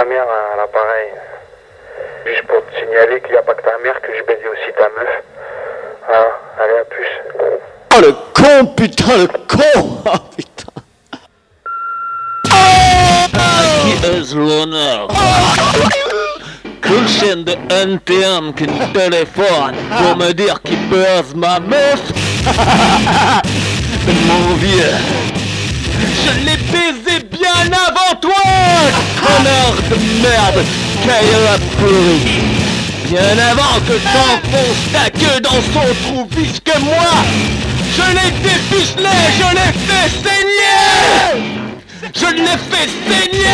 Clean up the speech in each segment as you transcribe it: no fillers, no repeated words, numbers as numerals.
ta mère à l'appareil. Juste pour te signaler qu'il n'y a pas que ta mère, que je baisais aussi ta meuf. Hein, allez, à plus. Oh le con, putain, le con. Oh putain. Qui est l'honneur? Quelle chaîne de NTM qui me téléphone pour me dire qu'il baise ma meuf? Mon vieux, je l'ai baisé bien avant toi, connard de merde, caillou pourri. Bien avant que t'enfonces ta queue dans son trou puisque moi, je l'ai déficelé, je l'ai fait saigner. Je l'ai fait saigner.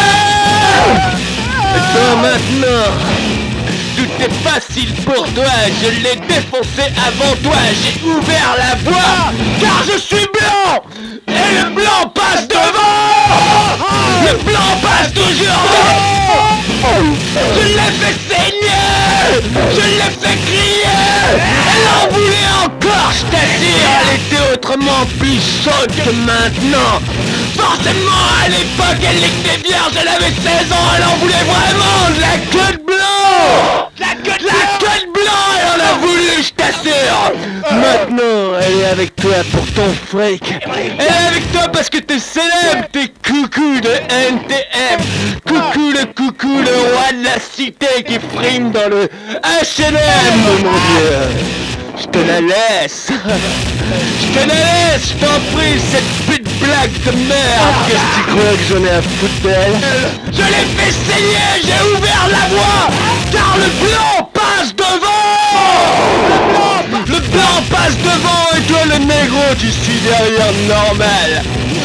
Et toi maintenant, tout est facile pour toi, je l'ai défoncé avant toi, j'ai ouvert la voie, car je suis blanc, et le blanc passe devant. Le blanc passe toujours devant. Je l'ai fait saigner, je l'ai fait crier, elle en voulait encore, je t'assure, elle était autrement plus chaude que maintenant. Forcément, à l'époque, elle était vierge, elle avait 16 ans, elle en voulait vraiment de la queue de blanc. La queue de blanc, elle en a voulu, je t'assure. Maintenant, elle est avec toi pour ton fric. Elle est avec toi parce que t'es célèbre, t'es coucou de NTM. Coucou, le roi de la cité qui frime dans le H&M, mon Dieu. Je te la laisse. Je te la laisse, je t'en prie, cette pute blague de merde. Qu'est-ce que tu crois que j'en ai à foutre d'elle? Je l'ai fait saigner, j'ai ouvert la voie, car le blanc passe devant. Le blanc passe devant et toi le négro tu suis derrière, normal.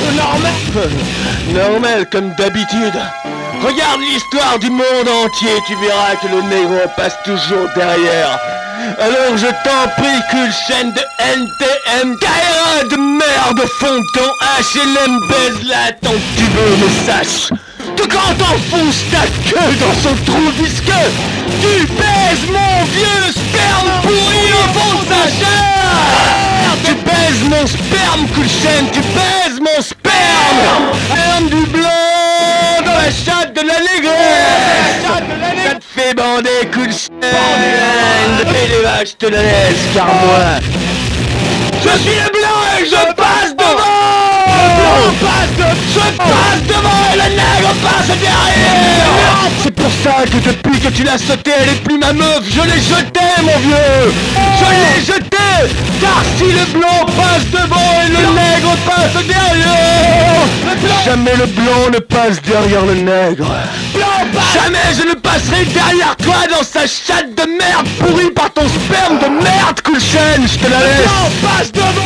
Normal comme d'habitude. Regarde l'histoire du monde entier, tu verras que le négro passe toujours derrière. Alors je t'en prie, cool chaîne de NTM, Kaira de merde, fond de ton HLM, baise-la tant que tu veux, mais sache que quand t'enfonces ta queue dans son trou visqueux, tu baises mon vieux sperme pourri au fond de sa chair. Tu baises mon sperme, cool chaîne, tu baises mon sperme. Sperme du blanc dans la chatte de la négresse. Ça te fait bander, cool chaîne. Et les vaches, je te la laisse, car moi, je suis le blanc et je passe devant. Je passe devant et le nègre passe derrière. C'est pour ça que depuis que tu l'as sauté, elle est plus ma meuf. Je l'ai jetée, mon vieux. Je l'ai jetée. Car si le blanc passe devant et le nègre passe derrière, jamais le blanc ne passe derrière le nègre. Jamais je ne passerai derrière toi dans sa chatte de merde pourrie par ton sperme de merde, cool chaîne. Je te la laisse.